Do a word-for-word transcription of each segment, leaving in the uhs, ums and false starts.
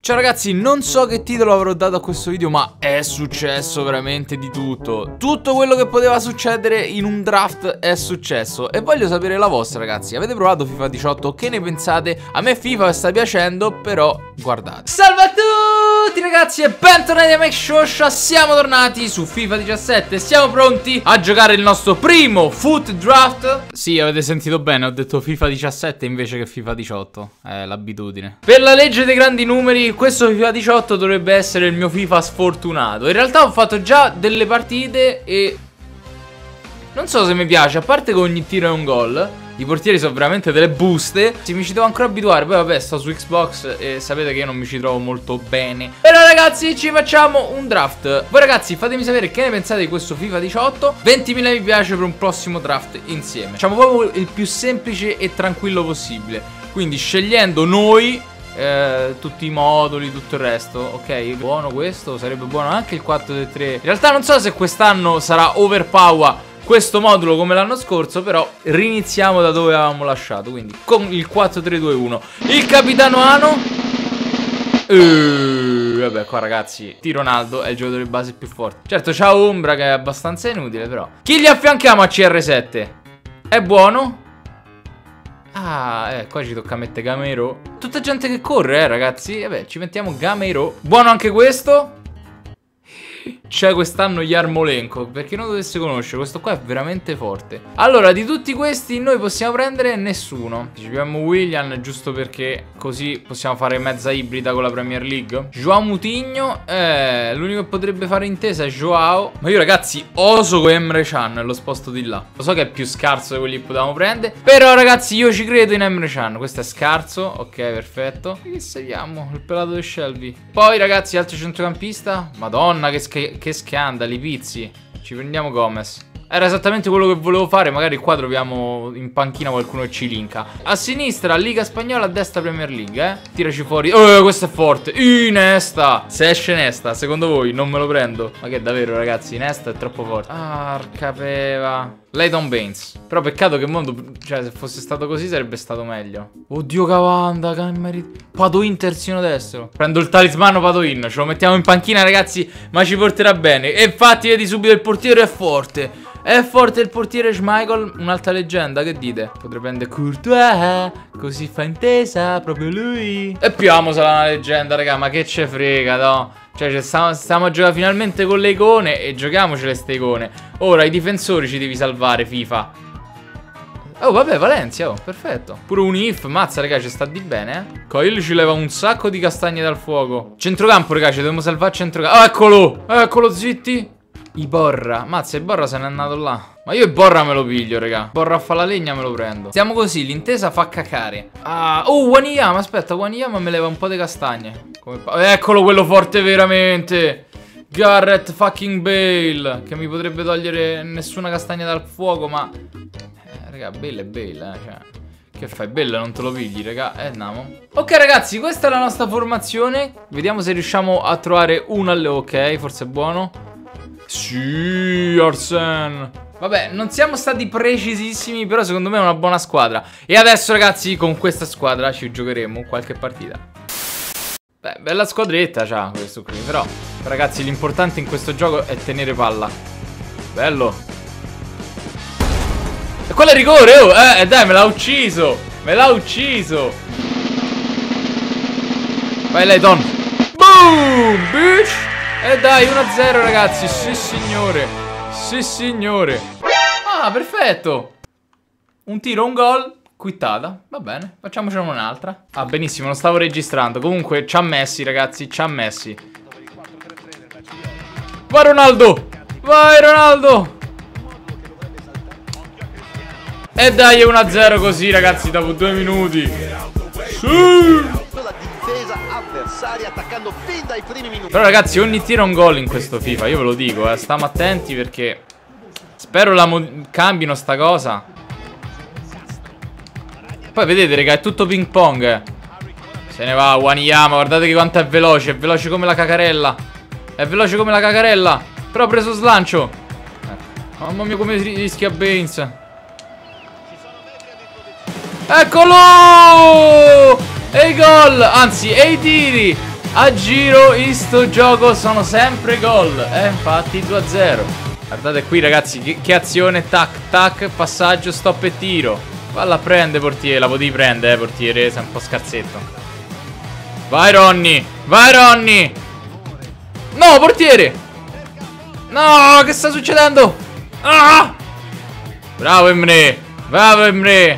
Ciao ragazzi, non so che titolo avrò dato a questo video, ma è successo veramente di tutto. Tutto quello che poteva succedere in un draft è successo. E voglio sapere la vostra, ragazzi. Avete provato FIFA diciotto? Che ne pensate? A me FIFA sta piacendo, però guardate. Salve a tutti ragazzi e bentornati a Max Shosha. Siamo tornati su FIFA diciassette. Siamo pronti a giocare il nostro primo foot draft. Sì, avete sentito bene, ho detto FIFA diciassette invece che FIFA diciotto. È l'abitudine. Per la legge dei grandi numeri, questo FIFA diciotto dovrebbe essere il mio FIFA sfortunato. In realtà ho fatto già delle partite e non so se mi piace. A parte che ogni tiro è un gol, i portieri sono veramente delle buste. Sì, mi ci devo ancora abituare. Poi vabbè, sto su Xbox e sapete che io non mi ci trovo molto bene. Però ragazzi, ci facciamo un draft. Voi ragazzi, fatemi sapere che ne pensate di questo FIFA diciotto. ventimila mi piace per un prossimo draft insieme. Facciamo proprio il più semplice e tranquillo possibile. Quindi scegliendo noi Eh, tutti i moduli, tutto il resto. Ok, buono questo, sarebbe buono anche il quattro tre tre. In realtà non so se quest'anno sarà overpower questo modulo come l'anno scorso, però riniziamo da dove avevamo lasciato, quindi con il quattro tre due uno. Il capitano Ano. uh, Vabbè, qua ragazzi, T. Ronaldo è il giocatore di base più forte. Certo, c'ha Ombra che è abbastanza inutile, però. Chi gli affianchiamo a C R sette? È buono? Ah, eh, qua ci tocca mettere Gameiro. Tutta gente che corre, eh, ragazzi. Vabbè, ci mettiamo Gameiro. Buono anche questo. C'è quest'anno Yarmolenko. Per chi non dovesse conoscere, questo qua è veramente forte. Allora, di tutti questi noi possiamo prendere nessuno. Ci abbiamo Willian, giusto perché così possiamo fare mezza ibrida con la Premier League. Joao Moutinho, eh, l'unico che potrebbe fare intesa è Joao. Ma io ragazzi oso con Emre Can e lo sposto di là. Lo so che è più scarso di quelli che potevamo prendere, però ragazzi io ci credo in Emre Can. Questo è scarso, ok, perfetto. E che seguiamo? Il pelato di Shelby. Poi ragazzi, altro centrocampista. Madonna che, sch che scandali, pizzi. Ci prendiamo Gomez. Era esattamente quello che volevo fare. Magari qua troviamo in panchina qualcuno che ci linka. A sinistra Liga Spagnola, a destra Premier League, eh. Tiraci fuori. Oh, questo è forte. Inesta. Se esce Nesta, secondo voi non me lo prendo? Ma che davvero ragazzi, Nesta è troppo forte. Arca peva. Leighton Baines. Però peccato che mondo, cioè se fosse stato così sarebbe stato meglio. Oddio Cavanda, che Padoin terzino destro. Prendo il talismano Padoin, ce lo mettiamo in panchina ragazzi, ma ci porterà bene. E infatti vedi subito il portiere è forte. È forte il portiere Schmeichel, un'altra leggenda, che dite? Potrei prendere Courtois, così fa intesa, proprio lui. E Piamo sarà una leggenda, raga, ma che ce frega, no? Cioè, stiamo, stiamo a giocare finalmente con le icone e giochiamocele ste icone. Ora, i difensori ci devi salvare, FIFA. Oh, vabbè, Valencia, oh, perfetto. Pure un if, mazza, raga, ci sta di bene, eh. Coil ci leva un sacco di castagne dal fuoco. Centrocampo, raga, ci dobbiamo salvare centrocampo. Oh, eccolo, eccolo, zitti. Iborra, mazza, Iborra se n'è andato là. Ma io Iborra me lo piglio, raga. Iborra fa la legna, me lo prendo. Stiamo così, l'intesa fa cacare. Ah, oh, Wanyama, aspetta, Wanyama me leva un po' di castagne. Come eccolo quello forte veramente. Gareth fucking Bale, che mi potrebbe togliere nessuna castagna dal fuoco, ma eh, raga, Bale è Bale, eh, cioè che fai? Bella, non te lo pigli, raga. Eh, andiamo. Ok, ragazzi, questa è la nostra formazione. Vediamo se riusciamo a trovare una alle... Ok, forse è buono. Sì, Arsene. Vabbè, non siamo stati precisissimi, però secondo me è una buona squadra. E adesso, ragazzi, con questa squadra ci giocheremo qualche partita. Beh, bella squadretta c'ha questo qui. Però, ragazzi, l'importante in questo gioco è tenere palla. Bello. E quello è rigore, oh! Eh, dai, me l'ha ucciso. Me l'ha ucciso. Vai, Leighton. Boom, bitch. E dai, uno a zero ragazzi. Sì signore. Sì signore. Ah, perfetto. Un tiro, un gol. Quittata. Va bene, facciamocene un'altra. Ah, benissimo, non stavo registrando. Comunque, ci ha messi ragazzi, ci ha messi. Vai Ronaldo. Vai Ronaldo. E dai, è uno a zero così ragazzi, dopo due minuti. Sì. Attaccando fin dai primi minuti. Però ragazzi, ogni tiro è un gol in questo FIFA, io ve lo dico, eh. Stiamo attenti perché spero la cambino sta cosa. Poi vedete raga, è tutto ping pong, eh. Se ne va Wanyama, guardate che quanto è veloce. È veloce come la cacarella. È veloce come la cacarella. Però ha preso slancio. Ecco. Mamma mia come rischia Baines. Eccolo! E i gol, anzi, e i tiri. A giro in sto gioco sono sempre gol. Eh, infatti due a zero. Guardate qui ragazzi, che, che azione. Tac, tac, passaggio, stop e tiro. Valla a prende portiere, la potevi prendere eh portiere, sei un po' scarsetto. Vai Ronny, vai Ronny. No, portiere. No, che sta succedendo? Ah! Bravo Emre, bravo Emre.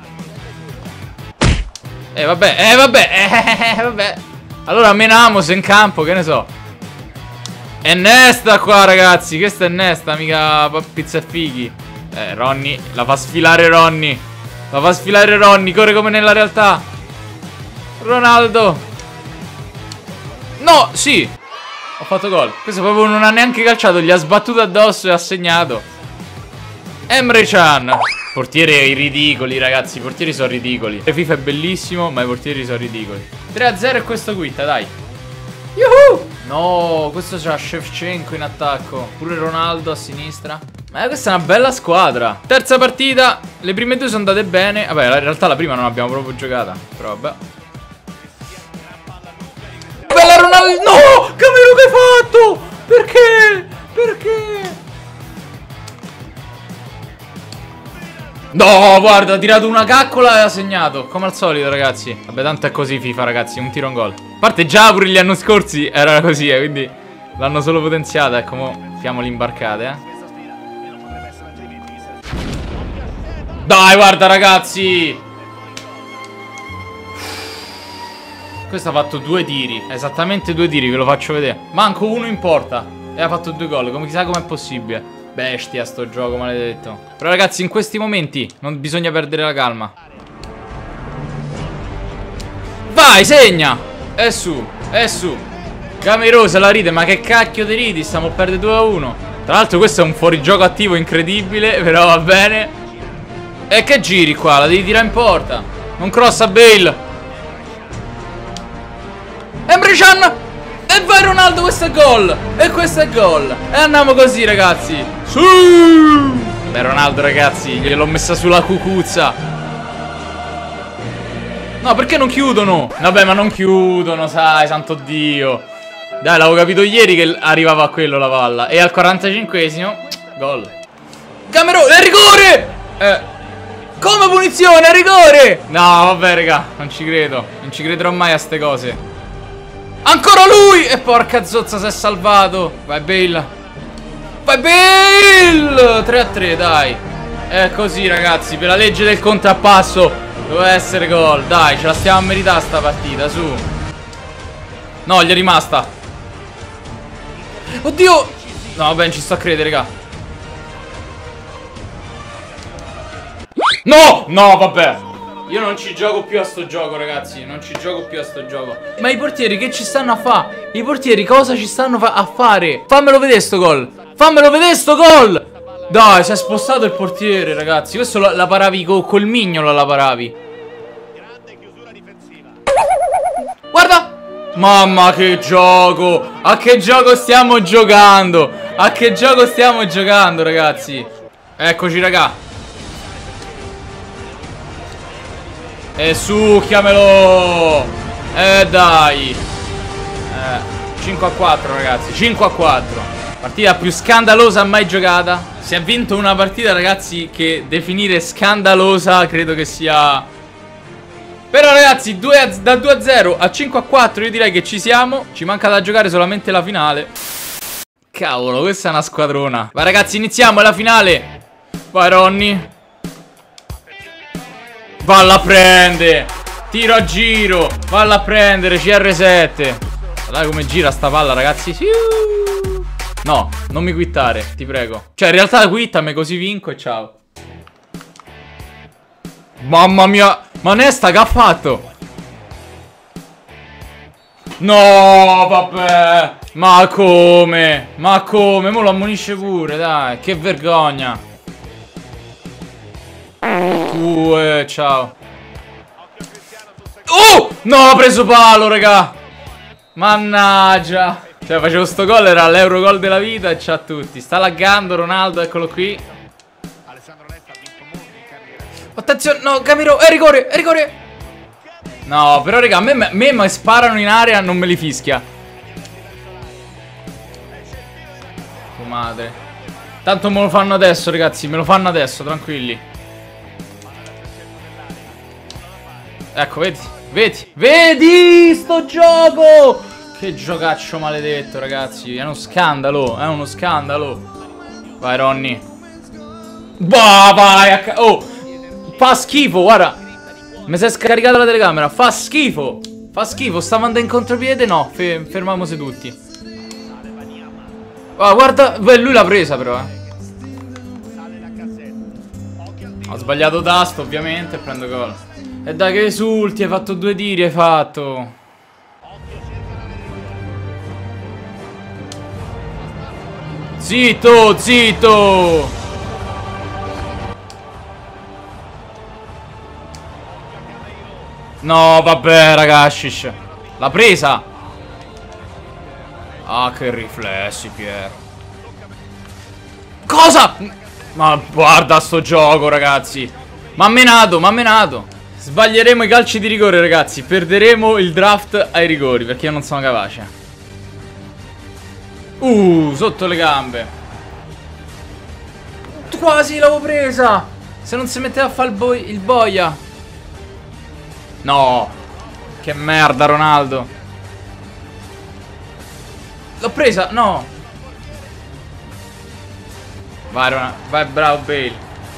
Eh vabbè, eh vabbè, eh vabbè. Allora menamos in campo, che ne so. È Nesta qua ragazzi, questa è Nesta, mica pizza e fighi. Eh Ronny, la fa sfilare Ronny. La fa sfilare Ronny, corre come nella realtà. Ronaldo. No, sì. Ho fatto gol. Questo proprio non ha neanche calciato, gli ha sbattuto addosso e ha segnato. Emre Can. Portieri ridicoli ragazzi, i portieri sono ridicoli. FIFA è bellissimo, ma i portieri sono ridicoli. tre a zero e questo quitta, dai. Yuhu! No, questo c'ha Shevchenko in attacco. Pure Ronaldo a sinistra. Ma questa è una bella squadra. Terza partita. Le prime due sono andate bene. Vabbè, in realtà la prima non abbiamo proprio giocata. Però vabbè. Bella Ronaldo. No! Camero, che hai fatto? Perché? Perché? No, guarda, ha tirato una caccola e ha segnato. Come al solito, ragazzi. Vabbè, tanto è così FIFA, ragazzi. Un tiro in gol. A parte già pure gli anni scorsi era così, eh, quindi l'hanno solo potenziata. Ecco, mo fiamo l'imbarcate, eh. Dai, guarda, ragazzi. Questo ha fatto due tiri. Esattamente due tiri, ve lo faccio vedere. Manco uno in porta. E ha fatto due gol. Come chissà com'è possibile. Bestia sto gioco, maledetto. Però ragazzi, in questi momenti non bisogna perdere la calma. Vai, segna. È su, è su. Camero se la ride, ma che cacchio di ridi? Stiamo a perdere due a uno. Tra l'altro questo è un fuorigioco attivo incredibile. Però va bene. E che giri qua, la devi tirare in porta. Non crossa Bale. Emre Can. E vai Ronaldo, questo è gol. E questo è gol. E andiamo così ragazzi. Sì. Beh Ronaldo ragazzi, gliel'ho messa sulla cucuzza. No, perché non chiudono? Vabbè, ma non chiudono, sai, santo Dio. Dai, l'avevo capito ieri che arrivava a quello la palla. E al quarantacinquesimo gol. Camero, è rigore. Eh Come punizione, è rigore. No, vabbè raga, non ci credo. Non ci crederò mai a ste cose. Ancora lui! E porca zozza, si è salvato. Vai Bale. Vai Bale! tre a tre, dai. È così ragazzi, per la legge del contrappasso doveva essere gol. Dai, ce la stiamo a meritare sta partita, su. No, gli è rimasta. Oddio. No, vabbè, non ci sto a credere, raga. No, no, vabbè. Io non ci gioco più a sto gioco, ragazzi. Non ci gioco più a sto gioco. Ma i portieri che ci stanno a fare? I portieri cosa ci stanno fa a fare? Fammelo vedere sto gol. Fammelo vedere sto gol. Dai, si è spostato il portiere, ragazzi. Questo la, la paravi co, col mignolo, la paravi. Guarda. Mamma che gioco. A che gioco stiamo giocando? A che gioco stiamo giocando, ragazzi? Eccoci, raga. E succhiamelo. Eh dai. eh, cinque a quattro ragazzi. cinque a quattro. Partita più scandalosa mai giocata. Si è vinto una partita ragazzi che definire scandalosa credo che sia. Però ragazzi due a, da due a zero a cinque a quattro io direi che ci siamo. Ci manca da giocare solamente la finale. Cavolo, questa è una squadrona. Va ragazzi, iniziamo la finale. Vai Ronny. Valla a prendere. Tiro a giro. Valla a prendere. C R sette. Guardate come gira sta palla, ragazzi. No, non mi quittare, ti prego. Cioè, in realtà quittami così vinco e ciao. Mamma mia. Ma Nesta che ha fatto? No, vabbè. Ma come? Ma come? Mo lo ammonisce pure, dai. Che vergogna. Uh, eh, ciao. Oh! No, ha preso palo, raga. Mannaggia. Cioè, facevo sto gol, era l'euro gol della vita e c'ha tutti. Sta laggando Ronaldo, eccolo qui. Attenzione, no, Camero, è rigore, è rigore. No, però raga, a me, me, me mi sparano in area, non me li fischia. Oh madre. Tanto me lo fanno adesso, ragazzi, me lo fanno adesso, tranquilli. Ecco, vedi, vedi, vedi sto gioco! Che giocaccio maledetto, ragazzi. È uno scandalo, è uno scandalo. Vai, Ronny. Bah, vai. Oh, fa schifo, guarda. Mi si è scaricata la telecamera. Fa schifo. Fa schifo. Stava andando in contropiede. No, fe fermiamo seduti. Oh, guarda. Beh, lui l'ha presa, però, eh. Ho sbagliato tasto, ovviamente. Prendo gol. E dai, che esulti. Hai fatto due tiri. Hai fatto. Zitto, zitto. No, vabbè, ragazzi. L'ha presa. Ah, che riflessi, Pier. Cosa? Ma guarda sto gioco, ragazzi. M'ha menato, m'ha menato. Sbaglieremo i calci di rigore, ragazzi. Perderemo il draft ai rigori, perché io non sono capace. Uh, sotto le gambe. Quasi l'avevo presa. Se non si metteva a fare il, bo il boia. No. Che merda, Ronaldo. L'ho presa, no. Vai, Ronaldo. Vai, bravo, Bale.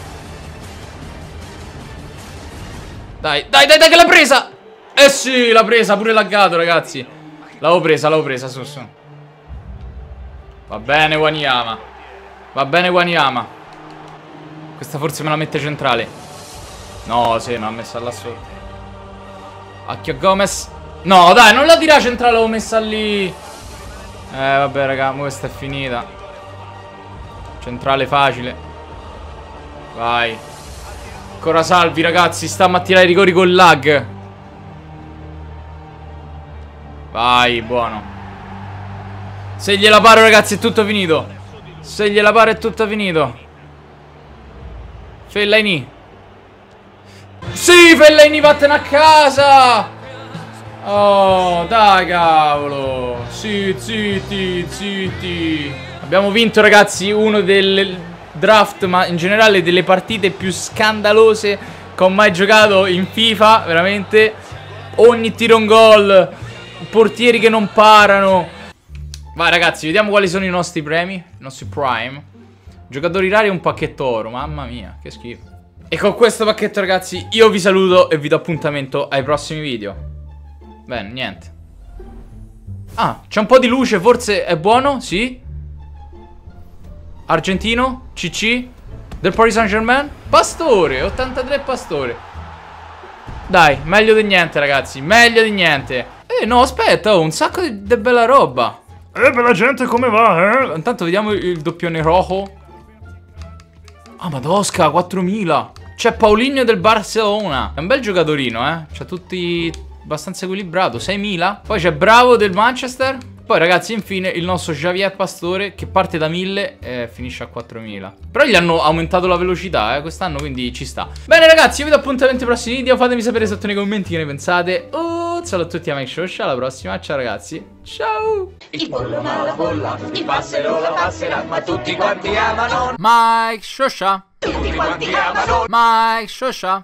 Dai, dai, dai, dai, che l'ha presa. Eh sì, l'ha presa, pure laggato, ragazzi. L'avevo presa, l'avevo presa, su, su. Va bene, Wanyama. Va bene, Wanyama. Questa forse me la mette centrale. No, sì, me l'ha messa là sotto. Acchio Gomez. No, dai, non la tira centrale, l'avevo messa lì. Eh, vabbè, raga, questa è finita. Centrale facile. Vai. Ancora Salvi, ragazzi. Stiamo a tirare i rigori col lag. Vai, buono. Se gliela paro, ragazzi, è tutto finito. Se gliela paro è tutto finito. Fellaini. Sì, Fellaini, vattene a casa. Oh, dai, cavolo. Sì, zitti, zitti. Abbiamo vinto, ragazzi, uno del draft, ma in generale delle partite più scandalose che ho mai giocato in FIFA. Veramente. Ogni tiro un gol. Portieri che non parano. Vai, ragazzi, vediamo quali sono i nostri premi. I nostri prime. Giocatori rari e un pacchetto oro. Mamma mia, che schifo. E con questo pacchetto, ragazzi, io vi saluto e vi do appuntamento ai prossimi video. Bene, niente. Ah, c'è un po' di luce, forse è buono? Sì. Argentino, C C del Paris Saint-Germain. Pastore, ottantatré Pastore. Dai, meglio di niente, ragazzi. Meglio di niente. Eh, no, aspetta, ho un sacco di, di bella roba. Eh, bella gente, come va, eh? Intanto vediamo il doppione rojo. Ah, Madosca, quattromila. C'è Paulinho del Barcellona. È un bel giocatorino, eh. C'ha tutti abbastanza equilibrato. seimila. Poi c'è Bravo del Manchester. Poi, ragazzi, infine il nostro Javier Pastore, che parte da mille e finisce a quattromila. Però gli hanno aumentato la velocità, eh, quest'anno, quindi ci sta. Bene, ragazzi, io vi do appuntamento ai prossimi video. Fatemi sapere sotto nei commenti che ne pensate. Oh, saluto a tutti a Mike Shosha. Alla prossima, ciao ragazzi. Ciao. Il pollo ma la bolla, il passero la passerà, ma tutti quanti amano. Mike Shosha. Tutti quanti amano. Mike Shosha.